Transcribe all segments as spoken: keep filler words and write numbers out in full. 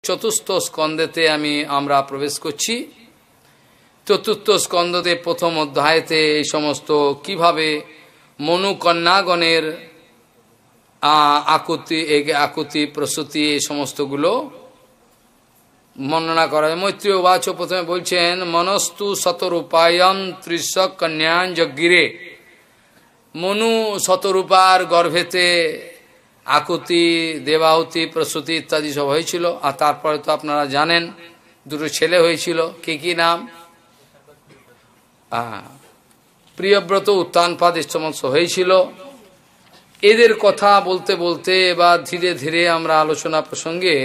চতুর্থ স্কন্ধেতে আমি আমরা প্রবেশ করছি। চতুর্থ স্কন্ধতে প্রথম অধ্যায়তে এই সমস্ত কিভাবে মনু কন্যাগণের আকুতি আকুতি প্রসূতি এই সমস্তগুলো বর্ণনা করা হয়। মৈত্রীয় বাচ প্রথমে বলছেন মনস্তু শতরূপায়ম ত্রিশ কন্যান যজ্ঞিরে। মনু শতরূপার গর্ভেতে আকুতি দেবাহুতি প্রসূতি ইত্যাদি সব হয়েছিল। আর তারপরে তো আপনারা জানেন দুটো ছেলে হয়েছিল, কি কি নাম? প্রিয়ব্রত উত্তানপাদ এই সমস্ত হয়েছিল। এদের কথা বলতে বলতে এবার ধীরে ধীরে আমরা আলোচনা প্রসঙ্গে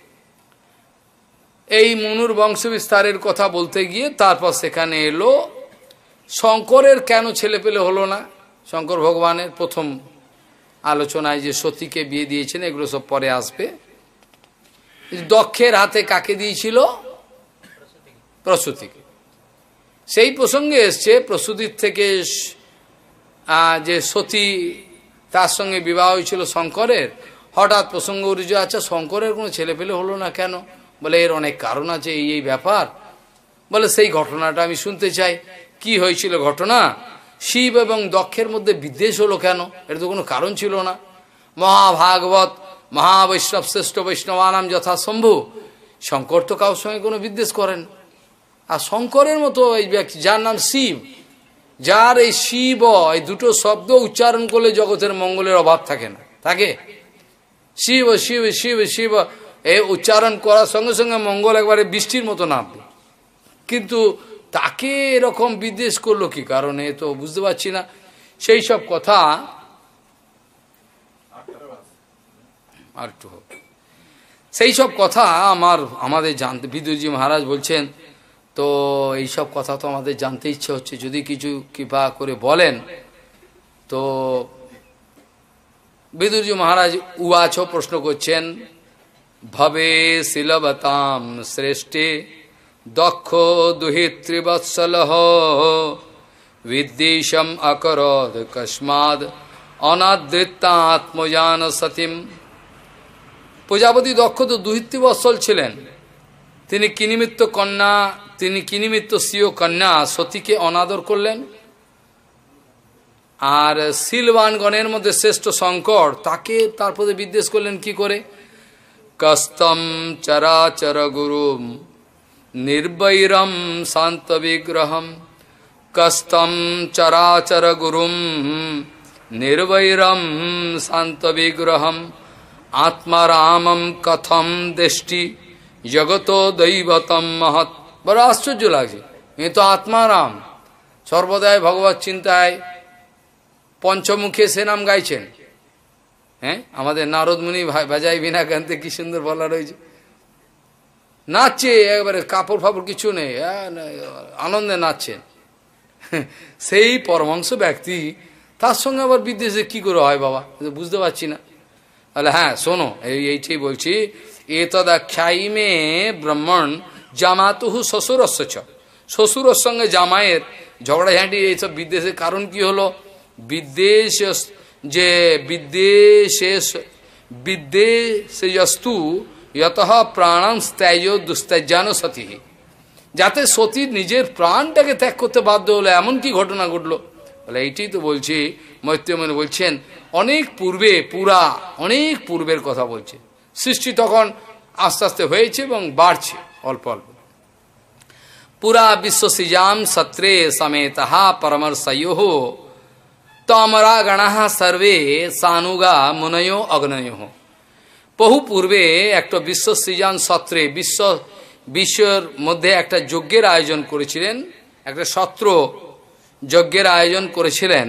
এই মনুর বংশ বিস্তারের কথা বলতে গিয়ে তারপর সেখানে এলো শঙ্করের কেন ছেলে পেলে হলো না। শঙ্কর ভগবানের প্রথম আলোচনায় যে সতীকে বিয়ে দিয়েছেন এগুলো সব পরে আসবে। দক্ষের হাতে কাকে দিয়েছিল? প্রসূতিকে। সেই প্রসঙ্গে এসছে প্রসূতির থেকে যে সতী তার সঙ্গে বিবাহ হয়েছিল শঙ্করের। হঠাৎ প্রসঙ্গ উঠেছে, আচ্ছা শঙ্করের কোনো ছেলে পেলে হলো না কেন? বলে এর অনেক কারণ আছে, এই এই ব্যাপার। বলে সেই ঘটনাটা আমি শুনতে চাই, কি হয়েছিল ঘটনা? শিব এবং দক্ষের মধ্যে বিদ্বেষ হলো কেন? এর তো কোনো কারণ ছিল না। মহাভাগবত মহাবৈষ্ণব শ্রেষ্ঠ বৈষ্ণবানাম যথাসম্ভু, শঙ্কর তো কারোর সঙ্গে কোনো বিদ্বেষ করেন। আর শঙ্করের মতো এই ব্যক্তি যার নাম শিব, যার এই শিব এই দুটো শব্দ উচ্চারণ করলে জগতের মঙ্গলের অভাব থাকে না, থাকে? শিব শিব শিব শিব এই উচ্চারণ করার সঙ্গে সঙ্গে মঙ্গল একবারে বৃষ্টির মতো নামবে। কিন্তু তাকে এরকম বিদ্বেষ করলো কি কারণে তো বুঝতে পারছি না। সেই সব কথা আর একটু সেই সব কথা আমার আমাদের জানতে বিদুরজি মহারাজ বলছেন। তো এইসব কথা তো আমাদের জানতে ইচ্ছে হচ্ছে, যদি কিছু কৃপা করে বলেন। তো বিদুরজি মহারাজ উবাচ প্রশ্ন করছেন, ভবে শিলবতাম শ্রেষ্ঠে দক্ষ দুহিত্রিবৎসল বিদ্বেষম অকরোদ কস্মাদ অনাদৃত্তা আত্মজান সতীম। প্রজাপতি দক্ষ তো দুহিত্রিবৎসল ছিলেন। তিনি কিনিমিত্ত কন্যা তিনি কিনিমিত্ত স্বীয় কন্যা সতীকে অনাদর করলেন। আর শিলবানগণের মধ্যে শ্রেষ্ঠ শঙ্কর তাকে তারপরে বিদ্বেষ করলেন কি করে? কস্তম চরাচর গুরুম নির্বৈরম শান্ত বিগ্রহম। কস্তম চরাচর গুরুম নির্বৈরম শান্ত বিগ্রহম আত্মারামম কথম দৃষ্টি জগত দৈবতম মহৎ। বড় আশ্চর্য লাগছে, এ তো আত্মারাম, সর্বদাই ভগবত চিন্তায় পঞ্চমুখে সে নাম গাইছেন। হ্যাঁ, আমাদের নারদ মুনি বাজাই বিনা গানতে কি সুন্দর বলা রয়েছে, নাচছে একবারে, কাপড় ফাপড় কিছু নেই, আনন্দে নাচছেন। সেই পরমাংশ ব্যক্তি তার সঙ্গে আবার বিদ্বেষে কি করে হয় বাবা, বুঝতে পারছি না। তাহলে হ্যাঁ শোনো, এই এইটাই বলছি, এ তদাখ্যায়ী মে ব্রাহ্মণ জামাতুহু শ্বশুরস্য চ। শ্বশুরের সঙ্গে জামাইয়ের ঝগড়াঝাঁটি এইসব বিদ্বেষের কারণ কি হলো? বিদ্বেষ যে বিদ্বেষে বিদ্বেষস্তু যতঃ প্রাণং ত্যাজ দুস্ত্যাজ্যান সতী। যাতে সতী নিজের প্রাণটাকে ত্যাগ করতে বাধ্য হলো, এমন কি ঘটনা ঘটলো? বলে এইটাই তো বলছি। মৈত্রেয় বলছেন অনেক পূর্বে, পুরা অনেক পূর্বের কথা বলছে। সৃষ্টি তখন আস্তে আস্তে হয়েছে এবং বাড়ছে অল্প অল্প। পুরা বিশ্ব সৃজাম সত্রে সমেতহা পরমর্ষয়োঃ তমরা গণাঃ সর্বে সানুগা মুনয় অগ্নয়। বহু পূর্বে একটা বিশ্ব সৃজন সত্রে, বিশ্ব বিশ্বের মধ্যে একটা যজ্ঞের আয়োজন করেছিলেন, একটা সত্র যজ্ঞের আয়োজন করেছিলেন।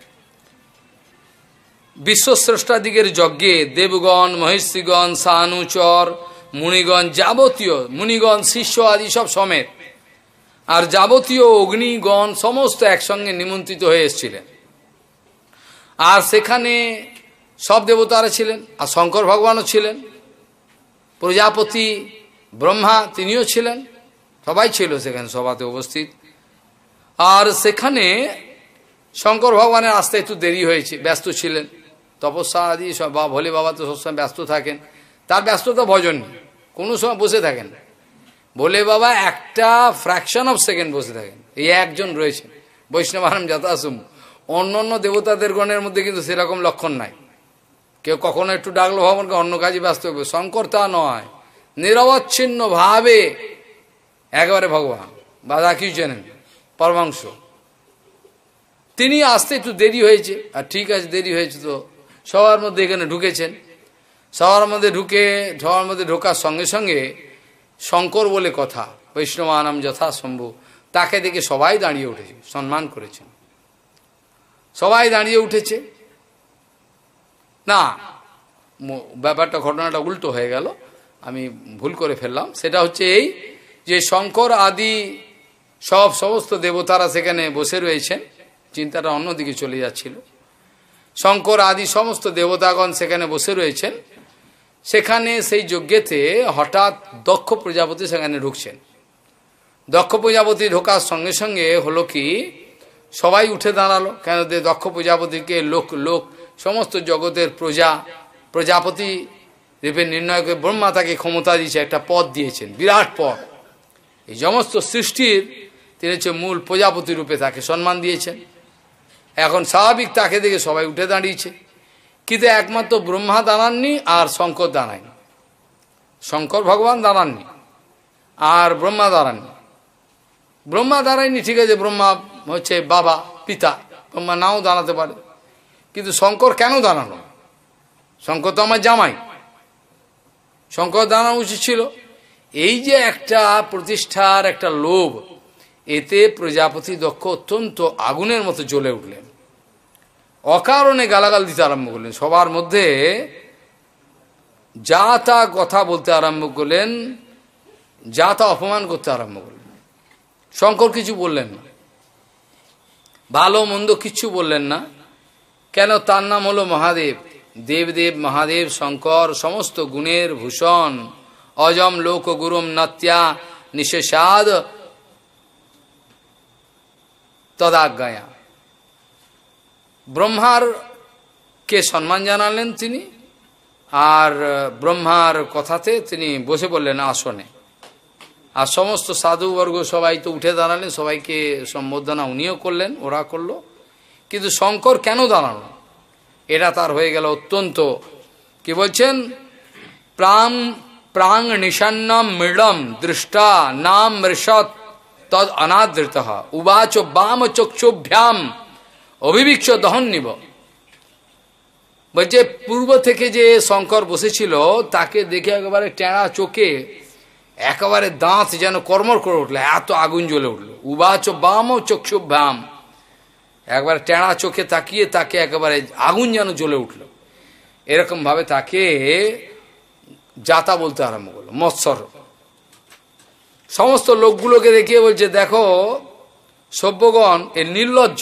বিশ্বশ্রেষ্ঠাদিগের যজ্ঞে দেবগণ, মহিষীগণ, সানুচর, মুনিগণ, যাবতীয় মুনিগণ, শিষ্য আদি সব সমেত, আর যাবতীয় অগ্নিগণ সমস্ত একসঙ্গে নিমন্ত্রিত হয়ে এসেছিলেন। আর সেখানে সব দেবতারা ছিলেন, আর শঙ্কর ভগবানও ছিলেন, প্রজাপতি ব্রহ্মা তিনিও ছিলেন, সবাই ছিল সেখানে সভাতে উপস্থিত। আর সেখানে শঙ্কর ভগবানের আসতে একটু দেরি হয়েছে, ব্যস্ত ছিলেন তপস্যা আদি সব। ভোলে বাবা তো সবসময় ব্যস্ত থাকেন, তার ব্যস্ততা ভজন। কোনো সময় বসে থাকেন না। বলে বাবা একটা ফ্র্যাকশন অফ সেকেন্ড বসে থাকেন। এই একজন রয়েছেন বৈষ্ণবানাম যথাসম্ভ। অন্য অন্য দেবতাদের গণের মধ্যে কিন্তু সেরকম লক্ষণ নাই। কেউ কখনো একটু ডাকলো ভগবানকে অন্য কাজে ব্যস্ত হবে। শঙ্কর তা নয়, নিরবচ্ছিন্ন ভাবে একেবারে ভগবান। বাধা কি জানেন পরমাংশ, তিনি আসতে একটু দেরি হয়েছে। আর ঠিক আছে, দেরি হয়েছে তো সবার মধ্যে এখানে ঢুকেছেন। সবার মধ্যে ঢুকে সবার মধ্যে ঢোকার সঙ্গে সঙ্গে শঙ্কর বলে কথা, বৈষ্ণবানাম যথাসম্ভব, তাকে দেখে সবাই দাঁড়িয়ে উঠেছে, সম্মান করেছেন। সবাই দাঁড়িয়ে উঠেছে। না, ব্যাপারটা ঘটনাটা উল্টো হয়ে গেল, আমি ভুল করে ফেললাম। সেটা হচ্ছে এই যে শঙ্কর আদি সব সমস্ত দেবতারা সেখানে বসে রয়েছেন। চিন্তাটা অন্যদিকে চলে যাচ্ছিল। শঙ্কর আদি সমস্ত দেবতাগণ সেখানে বসে রয়েছেন। সেখানে সেই যজ্ঞেতে হঠাৎ দক্ষ প্রজাপতি সেখানে ঢুকছেন। দক্ষ প্রজাপতি ঢোকার সঙ্গে সঙ্গে হলো কি, সবাই উঠে দাঁড়ালো। কেন দক্ষ প্রজাপতিকে লোক লোক সমস্ত জগতের প্রজা প্রজাপতি রূপে নির্ণয় করে ব্রহ্মা তাকে ক্ষমতা দিয়েছে, একটা পদ দিয়েছেন, বিরাট পদ। এই সমস্ত সৃষ্টির তিনি হচ্ছে মূল প্রজাপতি রূপে তাকে সম্মান দিয়েছেন। এখন স্বাভাবিক তাকে দেখে সবাই উঠে দাঁড়িয়েছে। কিন্তু একমাত্র ব্রহ্মা দাঁড়াননি আর শঙ্কর দাঁড়ায়নি। শঙ্কর ভগবান দাঁড়াননি আর ব্রহ্মা দাঁড়াননি। ব্রহ্মা দাঁড়ায়নি, ঠিক আছে, ব্রহ্মা হচ্ছে বাবা পিতা, ব্রহ্মা নাও দাঁড়াতে পারে। কিন্তু শঙ্কর কেন দাঁড়ানো? শঙ্কর তো আমার জামাই, শঙ্কর দাঁড়ানো উচিত ছিল। এই যে একটা প্রতিষ্ঠার একটা লোভ, এতে প্রজাপতি দক্ষ অত্যন্ত আগুনের মতো জ্বলে উঠলেন। অকারণে গালাগাল দিতে আরম্ভ করলেন, সবার মধ্যে যা তা কথা বলতে আরম্ভ করলেন, যা তা অপমান করতে আরম্ভ করলেন। শঙ্কর কিছু বললেন না, ভালো মন্দ কিচ্ছু বললেন না। কেন? তার নাম হলো মহাদেব, দেবদেব মহাদেব শঙ্কর, সমস্ত গুণের ভূষণ, অজম লোক গুরুম নাত্যা নিশেষাদ তদাজ্ঞায়া। ব্রহ্মার কে সম্মান জানালেন তিনি, আর ব্রহ্মার কথাতে তিনি বসে পড়লেন আসনে। আর সমস্ত সাধুবর্গ সবাই তো উঠে দাঁড়ালেন, সবাইকে সম্বোধনা উনিও করলেন, ওরা করলো। কিন্তু শঙ্কর কেন দাঁড়ানো? এটা তার হয়ে গেল অত্যন্ত, কি বলছেন, প্রাং প্রাং নিশান্নম মৃডম দৃষ্টা নাম মৃষৎ তদ অনাদৃত উবাচ বাম চক্ষুভ্যাম অভিবিক্ষ দহন নিব। বলছে পূর্ব থেকে যে শঙ্কর বসেছিল তাকে দেখে একেবারে টেঁড়া চোখে একেবারে দাঁত যেন কর্মর করে উঠলো, এত আগুন জ্বলে উঠলো। উবাচ বাম চক্ষুভ্যাম, একবার টেঁড়া চোখে তাকিয়ে তাকে একেবারে আগুন যেন জ্বলে উঠল। এরকম ভাবে তাকে যাতা বলতে আরম্ভ করলো, মৎসর। সমস্ত লোকগুলোকে দেখিয়ে বলছে, দেখো সভ্যগণ, এ নির্লজ্জ,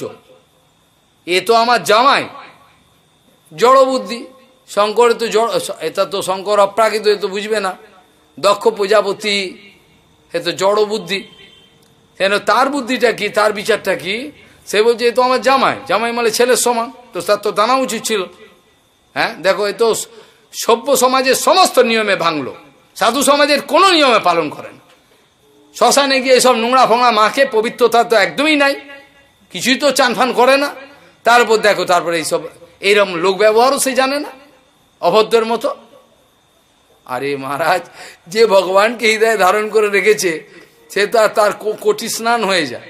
এ তো আমার জামাই, জড় বুদ্ধি। শঙ্করের তো জড়, এটা তো শঙ্কর অপ্রাকৃত, এ তো বুঝবে না। দক্ষ প্রজাপতি, এ তো জড় বুদ্ধি। কেন? তার বুদ্ধিটা কি, তার বিচারটা কি? সে বলছে এ তো আমার জামাই, জামাই মানে ছেলের সমান, তো তার তো জানা উচিত ছিল। হ্যাঁ, দেখো এ তো সভ্য সমাজের সমস্ত নিয়মে ভাঙলো, সাধু সমাজের কোনো নিয়মে পালন করেন। শ্মশানে গিয়ে এসব নোংরা ফোংরা মাকে, পবিত্রতা তো একদমই নাই, কিছুই তো চানফান করে না। তারপর দেখো, তারপরে এইসব এইরকম লোক ব্যবহারও সে জানে না, অভদ্রের মতো। আরে মহারাজ, যে ভগবানকে হৃদয়ে ধারণ করে রেখেছে সে তো আর তার কোটি স্নান হয়ে যায়।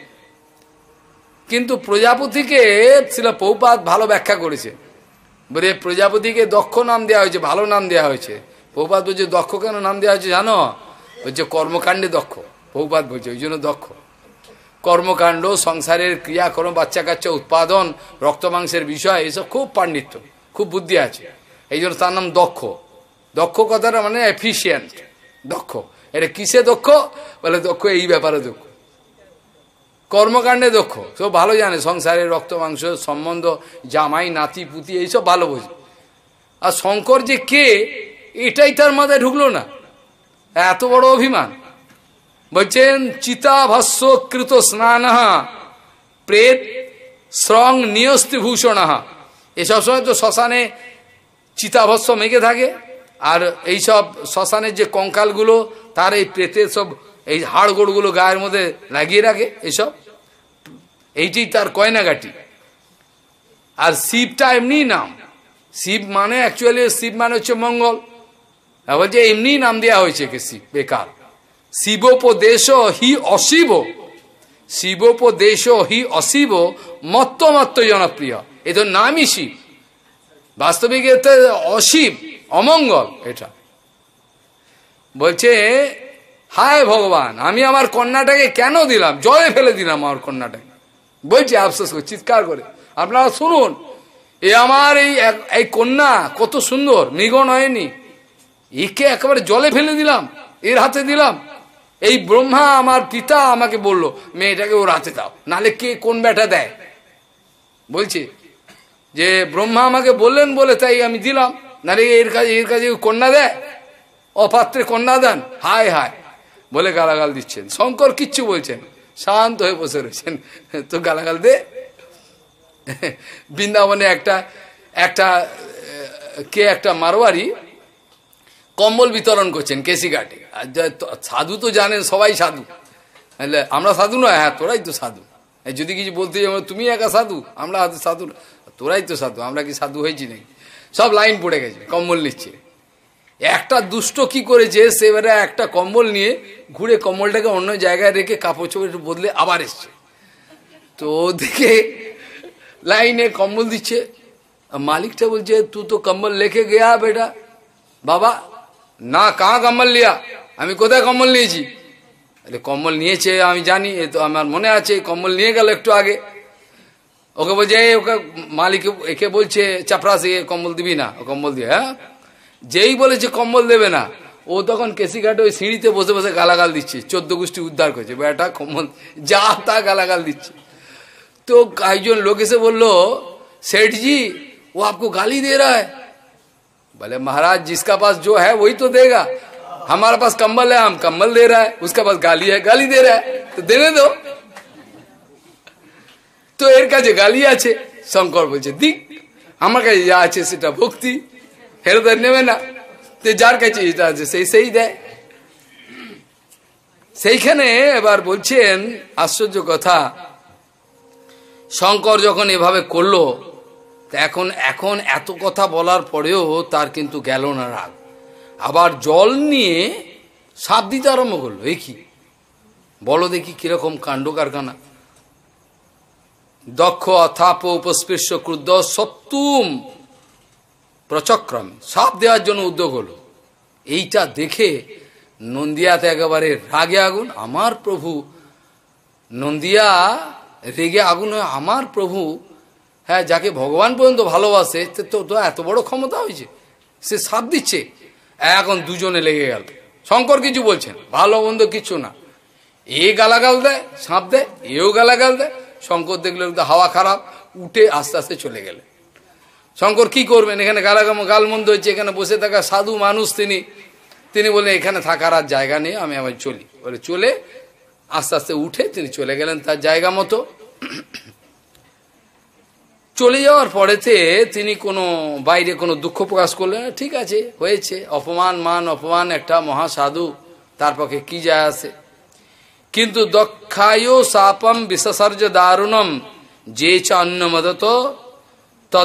কিন্তু প্রজাপতিকে ছিল পৌপাত ভালো ব্যাখ্যা করেছে, বলে প্রজাপতিকে দক্ষ নাম দেওয়া হয়েছে, ভালো নাম দেওয়া হয়েছে। পৌপাত বলছে দক্ষ কেন নাম দেওয়া হয়েছে জানো? বলছে কর্মকাণ্ডে দক্ষ। পৌপাত বলছে ওই জন্য দক্ষ, কর্মকাণ্ড, সংসারের ক্রিয়াকর্ম, বাচ্চা কাচ্চা উৎপাদন, রক্ত মাংসের বিষয়, এসব খুব পাণ্ডিত্য, খুব বুদ্ধি আছে, এই জন্য তার নাম দক্ষ। দক্ষ কথাটা মানে এফিসিয়েন্ট, দক্ষ। এটা কিসে দক্ষ? বলে দক্ষ এই ব্যাপারে দক্ষ, কর্মকাণ্ডে দক্ষ, সব ভালো জানে, সংসারের রক্ত মাংস সম্বন্ধ, জামাই নাতি পুতি এইসব ভালো বোঝে। আর শঙ্কর যে কে এটাই তার মাথায় ঢুকলো না, এত বড় অভিমান। বলছেন চিতাভস্য কৃত স্নান প্রেত শ্রং নিয়স্তি ভূষণ। এসব সময় তো শ্মশানে চিতাভস্য মেঘে থাকে, আর এইসব শ্মশানের যে কঙ্কালগুলো তার এই প্রেতের সব এই হাড়গোড়গুলো গায়ের মধ্যে লাগিয়ে রাখে, এইসব এইটি তার কয়নাগাটি। আর শিবটা এমনি নাম, শিব মানে অ্যাকচুয়ালি শিব মানে হচ্ছে মঙ্গল, বলছে এমনি নাম দেওয়া হয়েছে কে শিব, বেকার। শিবোপদেশ হি অশিব, শিবোপদেশ হি অশিব মত্ত মত্ত জনপ্রিয়, এ তো নামই শিব, বাস্তবিক এতে অশিব, অমঙ্গল। এটা বলছে হায় ভগবান, আমি আমার কন্যাটাকে কেন দিলাম, জলে ফেলে দিলাম আমার কন্যাটাকে। বলছে আফসোস করে, চিৎকার করে, আপনারা শুনুন, এ আমার এই এই কন্যা কত সুন্দর, মৃগণ হয়নি, একে একেবারে জলে ফেলে দিলাম, এর হাতে দিলাম। এই ব্রহ্মা আমার পিতা আমাকে বলল মেয়েটাকে ওর হাতে দাও, নালে কে কোন ব্যাটা দেয়। বলছে যে ব্রহ্মা আমাকে বললেন বলে তাই আমি দিলাম, নালে এর কাছে এর কাছে কন্যা দেয়, অপাত্রে কন্যা দেন, হায় হায় বলে গালাগাল দিচ্ছেন। শঙ্কর কিচ্ছু বলছেন, শান্ত হয়ে বসে রয়েছেন, তো গালাগাল দে। বৃন্দাবনে একটা একটা কে একটা মারোয়ারি কম্বল বিতরণ করছেন কেসিঘাটে, সাধু তো জানেন, সবাই সাধু, আমরা সাধু নয়, হ্যাঁ তোরাই তো সাধু, যদি কিছু বলতে যাবো তুমি একা সাধু, আমরা সাধু, তোরাই তো সাধু, আমরা কি সাধু হয়েছি নাকি। সব লাইন পড়ে গেছে, কম্বল নিচ্ছে। একটা দুষ্ট কি করেছে, সেবারে একটা কম্বল নিয়ে ঘুরে কম্বলটাকে অন্য জায়গায় রেখে কাপড় চোপড় একটু বদলে আবার এসছে। তো দেখে লাইনে কম্বল দিচ্ছে, মালিকটা বলছে তুই তো কম্বল লেকে গেয়া বেটা, বাবা না কাহা কম্বল লিয়া, আমি কোথায় কম্বল নিয়েছি, কম্বল নিয়েছে আমি জানি, এ তো আমার মনে আছে, কম্বল নিয়ে গেল একটু আগে। ওকে বলছে ওকে মালিক একে বলছে চাপরাসি কম্বল দিবি না, ও কম্বল দিয়ে, হ্যাঁ যেই বলেছে কম্বল দেবে না, ও তখন কেসিঘাটে ওই সিঁড়িতে বসে বসে গালাগাল দিচ্ছে, চোদ্দ গোষ্ঠী উদ্ধার করেছে, বেটা কম্বল যা তা গালাগাল দিচ্ছে। তো একজন লোক এসে বললো सेठ जी वो आपको गाली दे रहा है। बोले महाराज जिसका पास जो है वही तो देगा, हमारे पास कंबल है हम कंबल दे रहा है, उसका पास गाली है गाली दे रहा है, तो देने दो। तो एर काছে গালি আছে, শঙ্কর বলছে দিক, আমার কাছে যা আছে সেটা ভক্তি, হেরদার নেবে না, তো যার কাছে যেটা আছে সেই সেই দেয়। সেইখানে এবার বলছেন আশ্চর্য কথা, শঙ্কর যখন এভাবে করলো, এখন এখন এত কথা বলার পরেও তার কিন্তু গেল না রাগ, আবার জল নিয়ে সাপ দিতে আরম্ভ করলো। এ কি বলো দেখি কিরকম কাণ্ড কারখানা। দক্ষ অথাপ উপস্পৃশ্য ক্রুদ্ধ সত্যুম প্রচক্রমে সাপ দেওয়ার জন্য উদ্যোগ হলো। এইটা দেখে নন্দিয়াতে একেবারে রাগে আগুন, আমার প্রভু, নন্দিয়া রেগে আগুন হয়ে আমার প্রভু, হ্যাঁ যাকে ভগবান পর্যন্ত ভালোবাসে তো তো এত বড় ক্ষমতা হয়েছে, সে সাপ দিচ্ছে। এখন দুজনে লেগে গেল, শঙ্কর কিছু বলছেন, ভালো মন্দ কিছু না, এ গালাগাল দেয় সাপ দেয়, এও গালাগাল দেয়। শঙ্কর দেখলেন তো হাওয়া খারাপ, উঠে আস্তে আস্তে চলে গেলেন। শঙ্কর কি করবেন, এখানে গালাগাম গালমন্দ হচ্ছে, এখানে বসে থাকা সাধু মানুষ তিনি, তিনি বললেন এখানে থাকার আর জায়গা নেই, আমি আবার চলি। বলে চলে আস্তে আস্তে উঠে তিনি চলে গেলেন তার জায়গা মতো। চলে যাওয়ার পরেতে তিনি কোনো বাইরে কোনো দুঃখ প্রকাশ করলেন, ঠিক আছে হয়েছে, অপমান মান অপমান, একটা মহাসাধু, তার পক্ষে কি যায় আসে। কিন্তু দক্ষায় সাপম বিসসর্জ দারুণম যে চ অন্নমদত তদ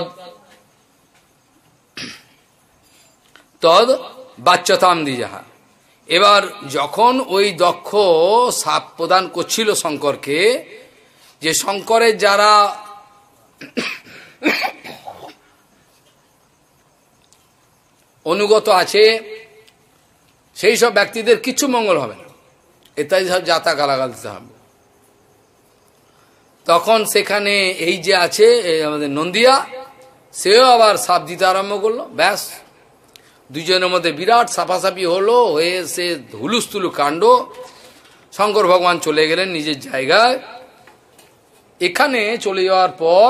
তদ বাচ্যতাম দিযাহা। এবার যখন ওই দক্ষ সাপ প্রদান করছিল শঙ্করকে, যে শঙ্করের যারা অনুগত আছে সেই সব ব্যক্তিদের কিছু মঙ্গল হবে না, ইত্যাদি সব যাতা গালাগাল দিতে হবে। তখন সেখানে এই যে আছে আমাদের নন্দিয়া, সেও আবার সাপ দিতে আরম্ভ করলো। ব্যাস দুজনের মধ্যে বিরাট সাফাসাফি হলো, হয়ে সে হুলুস্থুলু কাণ্ড। শঙ্কর ভগবান চলে গেলেন নিজের জায়গায়। এখানে চলে যাওয়ার পর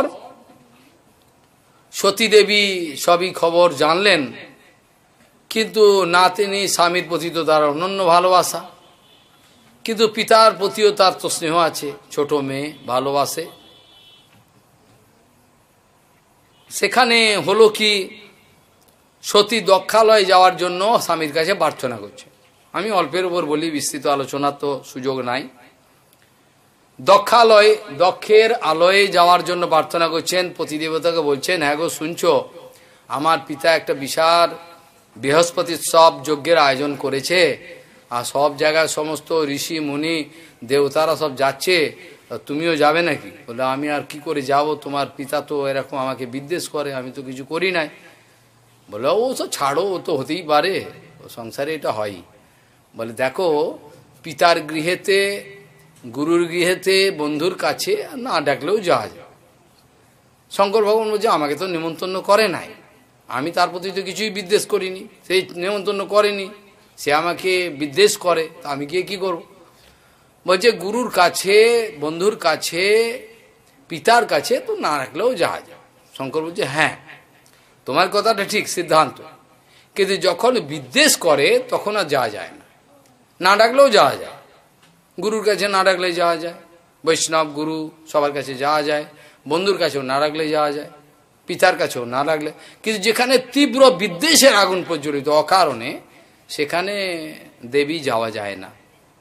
সতী দেবী সবই খবর জানলেন, কিন্তু না তিনি স্বামীর প্রতি তো তার অনন্য ভালোবাসা, কিন্তু পিতার প্রতিও তার তো স্নেহ আছে, ছোট মেয়ে ভালোবাসে। সেখানে হলো কি, সতী দক্ষালয়ে যাওয়ার জন্য স্বামীর কাছে প্রার্থনা করছে। আমি অল্পের উপর বলি, বিস্তৃত আলোচনার তো সুযোগ নাই। দক্ষালয়, দক্ষের আলয়ে যাওয়ার জন্য প্রার্থনা করছেন। পতিদেবতাকে বলছেন, হ্যাঁ গো শুনছো, আমার পিতা একটা বিশাল বৃহস্পতির সব যজ্ঞের আয়োজন করেছে, আর সব জায়গায় সমস্ত ঋষি মুনি দেবতারা সব যাচ্ছে, তুমিও যাবে নাকি? বলে আমি আর কি করে যাব, তোমার পিতা তো এরকম আমাকে বিদ্বেষ করে, আমি তো কিছু করি নাই। বলে ও তো ছাড়ো, ও তো হতেই পারে, ও সংসারে এটা হয়। বলে দেখো, পিতার গৃহেতে, গুরুর গৃহেতে, বন্ধুর কাছে না ডাকলেও যাওয়া যায়। শঙ্কর ভগবান বলছে আমাকে তো নিমন্ত্রণ করে নাই, আমি তার প্রতি তো কিছুই বিদ্বেষ করিনি, সেই নিমন্ত্রণ করেনি, সে আমাকে বিদ্বেষ করে, তা আমি গিয়ে কী করব? বলছে গুরুর কাছে, বন্ধুর কাছে, পিতার কাছে তো না রাখলেও যাওয়া যায়। শঙ্কর বলছে হ্যাঁ তোমার কথাটা ঠিক সিদ্ধান্ত, কিন্তু যখন বিদ্বেষ করে তখন আর যাওয়া যায় না, না ডাকলেও যাওয়া যায়। গুরুর কাছে না ডাকলে যাওয়া যায়, বৈষ্ণব গুরু সবার কাছে যাওয়া যায়, বন্ধুর কাছেও না ডাকলে যাওয়া যায়, পিতার কাছেও না ডাকলে। কিন্তু যেখানে তীব্র বিদ্বেষের আগুন প্রজ্বলিত অকারণে, সেখানে দেবী যাওয়া যায় না।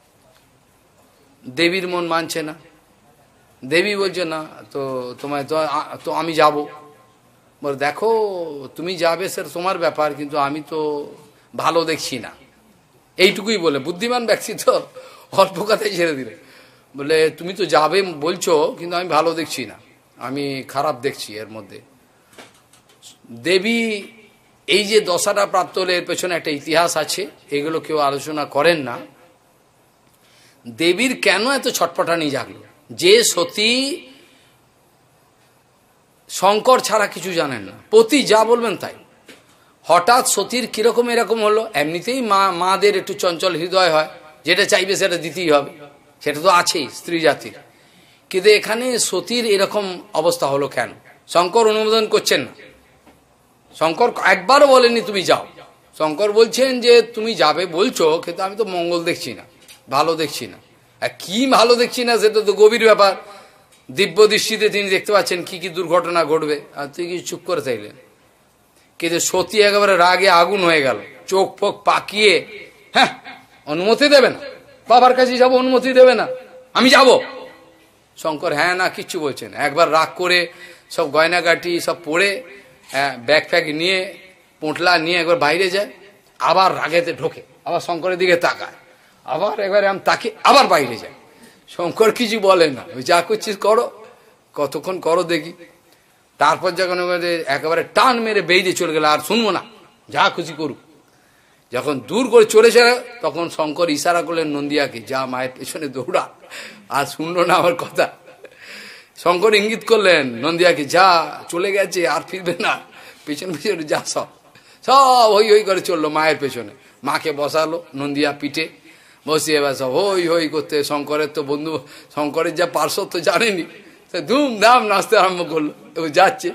দেবীর মন মানছে না, দেবী বলছে না, তো তোমায় তো তো আমি যাব। বল দেখো তুমি যাবে স্যার তোমার ব্যাপার, কিন্তু আমি তো ভালো দেখছি না, এইটুকুই বলে। বুদ্ধিমান ব্যক্তি তো অল্প কথাই ছেড়ে দিলে, বলে তুমি তো যাবে বলছো, কিন্তু আমি ভালো দেখছি না, আমি খারাপ দেখছি এর মধ্যে। দেবী এই যে দশাটা প্রাপ্ত হলে এর পেছনে একটা ইতিহাস আছে, এগুলো কেউ আলোচনা করেন না। দেবীর কেন এত ছটপটানি জাগলো? যে সতী শঙ্কর ছাড়া কিছু জানেন না, পতি যা বলবেন তাই। হঠাৎ সতীর কিরকম এরকম হলো? এমনিতেই মা মাদের একটু চঞ্চল হৃদয় হয়, যেটা চাইবে সেটা দিতেই হবে, সেটা তো আছেই স্ত্রী জাতির। কিন্তু এখানে সতীর এরকম অবস্থা হলো কেন? শঙ্কর অনুমোদন করছেন না। শঙ্কর একবারও বলেননি তুমি যাও। শঙ্কর বলছেন যে তুমি যাবে বলছো, কিন্তু আমি তো মঙ্গল দেখছি না, ভালো দেখছি না। আর কি ভালো দেখছি না সেটা তো গভীর ব্যাপার। দিব্য দৃষ্টিতে তিনি দেখতে পাচ্ছেন কি কি দুর্ঘটনা ঘটবে, আর তুই কিছু চুপ করে থাকলেন। কিন্তু সতী একেবারে রাগে আগুন হয়ে গেল, চোখ ফোক পাকিয়ে, হ্যাঁ অনুমতি দেবে না, বাবার কাছে যাব অনুমতি দেবে না, আমি যাব। শঙ্কর হ্যাঁ না কিচ্ছু বলছেন। একবার রাগ করে সব গয়নাগাটি সব পরে, হ্যাঁ ব্যাগ ফ্যাগ নিয়ে, পোঁটলা নিয়ে একবার বাইরে যায়, আবার রাগেতে ঢোকে, আবার শঙ্করের দিকে তাকায়, আবার একবারে আমি তাকে আবার বাইরে যায়। শঙ্কর কিছু বলে না, ওই যা করছিস করো, কতক্ষণ করো দেখি। তারপর যখন একেবারে টান মেরে বেরিয়ে চলে গেল, আর শুনবো না, যা খুশি করুক। যখন দূর করে চলে যায়, তখন শঙ্কর ইশারা করলেন নন্দিয়াকে, যা মায়ের পেছনে দৌড়া, আর শুনলো না আমার কথা। শঙ্কর ইঙ্গিত করলেন নন্দিয়াকে, যা চলে গেছে আর ফিরবে না, পেছনে পেছনে যা, সব সব হই হই করে চললো মায়ের পেছনে। মাকে বসালো নন্দিয়া পিঠে বসিয়ে, এবার সব হই হই করতে। শঙ্করের তো বন্ধু, শঙ্করের যা পার্শ্বদ তো জানেনি, ধুমধাম নাচতে আরম্ভ করলো, ও যাচ্ছে।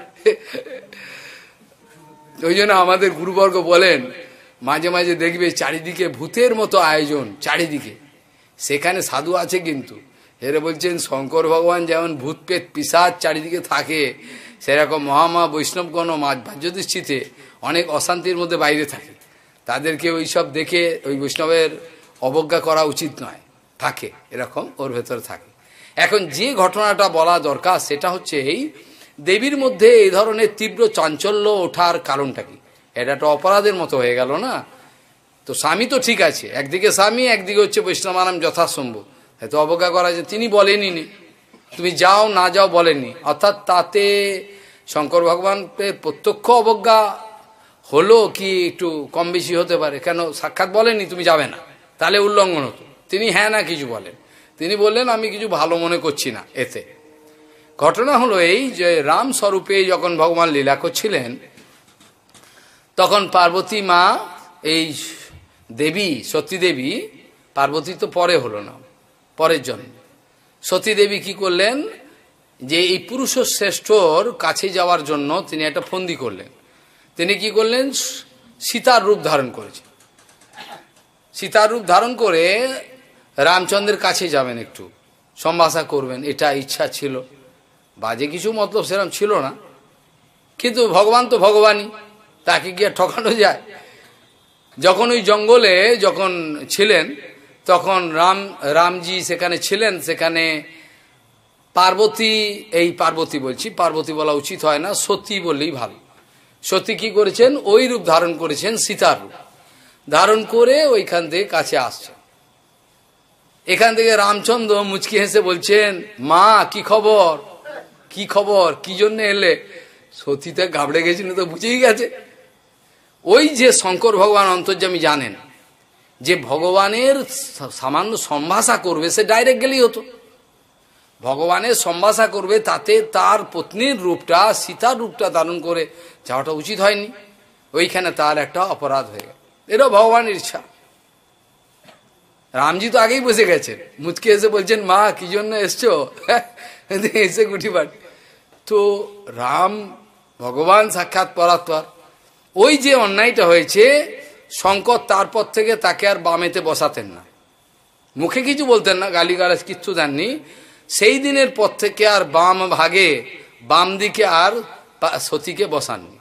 ওই জন্য আমাদের গুরুবর্গ বলেন, মাঝে মাঝে দেখবে চারিদিকে ভূতের মতো আয়োজন, চারিদিকে সেখানে সাধু আছে কিন্তু। এরা বলছেন শঙ্কর ভগবান যেমন ভূত পেট পিশাচ চারিদিকে থাকে, সেরকম মহামা বৈষ্ণবগণ ভাজ্যদৃষ্টিতে অনেক অশান্তির মধ্যে বাইরে থাকে। তাদেরকে ওই সব দেখে ওই বৈষ্ণবের অবজ্ঞা করা উচিত নয়, থাকে এরকম ওর ভেতরে থাকে। এখন যে ঘটনাটা বলা দরকার সেটা হচ্ছে এই দেবীর মধ্যে এই ধরনের তীব্র চাঞ্চল্য ওঠার কারণটা কি? এটা একটা অপরাধের মতো হয়ে গেল না? তো স্বামী তো ঠিক আছে, একদিকে স্বামী, একদিকে হচ্ছে বৈষ্ণবানাম যথাসম্ভব, এত অবজ্ঞা করা যে তিনি বলেনি নি, তুমি যাও না যাও বলেননি। অর্থাৎ তাতে শঙ্কর ভগবানের প্রত্যক্ষ অবজ্ঞা হলো কি একটু কম বেশি হতে পারে। কেন সাক্ষাৎ বলেননি তুমি যাবে না, তাহলে উল্লঙ্ঘন হতো। তিনি হ্যাঁ না কিছু বলেন, তিনি বললেন আমি কিছু ভালো মনে করছি না এতে। ঘটনা হলো এই যে রাম স্বরূপে যখন ভগবান লীলা করছিলেন, তখন পার্বতী মা, এই দেবী সতী দেবী, পার্বতী তো পরে হলো না, পরের জন্ম। সতী দেবী কি করলেন, যে এই পুরুষ শ্রেষ্ঠর কাছে যাওয়ার জন্য তিনি একটা ফন্দি করলেন। তিনি কি করলেন, সীতার রূপ ধারণ করেছেন। সীতার রূপ ধারণ করে রামচন্দ্রের কাছে যাবেন, একটু সম্ভাষা করবেন, এটা ইচ্ছা ছিল। বাজে কিছু মতলব সেরকম ছিল না, কিন্তু ভগবান তো ভগবানই, তাকে গিয়ে ঠকানো যায়? যখন ওই জঙ্গলে যখন ছিলেন তখন রাম রামজি সেখানে ছিলেন, সেখানে পার্বতী, এই পার্বতী বলছি, পার্বতী বলা উচিত হয় না, সতী বললেই ভালো। সতী কি করেছেন? ওই রূপ ধারণ করেছেন, সীতার রূপ ধারণ করে ওইখান থেকে কাছে আসছেন। এখান থেকে রামচন্দ্র মুচকি হেসে বলছেন, মা কি খবর, কি খবর, কি জন্য এলে? সতীতে ঘাবড়ে গেছিল, তো বুঝেই গেছে। ওই যে শঙ্কর ভগবান অন্তর্যামী জানেন যে ভগবানের সামান্য সম্ভাষা করবে, সে ডাইরেক্ট গেলেই হতো। ভগবানের সম্ভাষা করবে, তাতে তার পত্নীর রূপটা, সীতার রূপটা ধারণ করে যাওয়াটা উচিত হয়নি। ওইখানে তার একটা অপরাধ হয়ে গেল। এটাও ভগবানের ইচ্ছা। রামজি তো আগেই বসে গেছেন, মুচকে এসে বলছেন, মা কি জন্য এসছো? এসে গুটিবাট। তো রাম ভগবান সাক্ষাৎ পরাৎপর। ওই যে অন্যায়টা হয়েছে, শঙ্কর তারপর থেকে তাকে আর বামেতে বসাতেন না, মুখে কিছু বলতেন না, গালিগালাজ কিচ্ছু দেননি। সেই দিনের পর থেকে আর বাম ভাগে, বাম দিকে আর সতীকে বসাননি।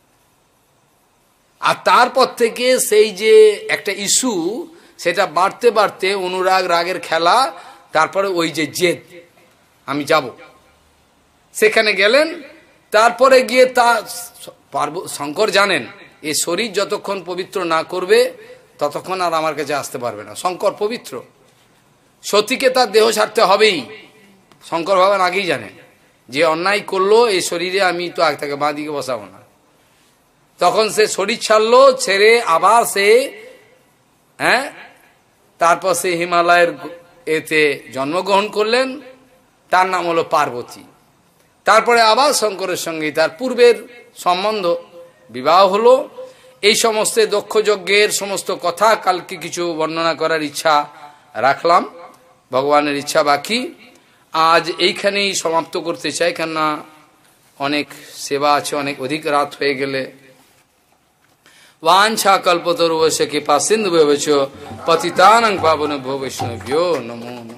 আর তারপর থেকে সেই যে একটা ইস্যু, সেটা বাড়তে বাড়তে অনুরাগ রাগের খেলা, তারপরে ওই যে জেদ, আমি যাব, সেখানে গেলেন। তারপরে গিয়ে তা শঙ্কর জানেন এই শরীর যতক্ষণ পবিত্র না করবে ততক্ষণ আর আমার কাছে আসতে পারবে না। শঙ্কর পবিত্র, সতীকে তার দেহ ছাড়তে হবেই। শঙ্কর ভগবান আগেই জানেন যে অন্যায় করলো এই শরীরে, আমি তো আগে থেকে বাঁ দিকে বসাবো না। তখন সে শরীর ছাড়লো, ছেড়ে আবার সে, হ্যাঁ, তারপর সে হিমালয়ের এতে জন্মগ্রহণ করলেন, তার নাম হলো পার্বতী। তারপরে আবার শঙ্করের সঙ্গে তার পূর্বের সম্বন্ধ, বিবাহ হলো। এই সমস্ত দক্ষ যজ্ঞের সমস্ত কথা কালকে কিছু বর্ণনা করার ইচ্ছা রাখলাম, ভগবানের ইচ্ছা বাকি। আজ এইখানেই সমাপ্ত করতে চাই, কেননা অনেক সেবা আছে, অনেক অধিক রাত হয়ে গেলে। वाञ्छा कल्पतरुवस्य कृपा सिन्धुभ्यो पतितानां पावनेभ्यो वैष्णवेभ्यो नमो।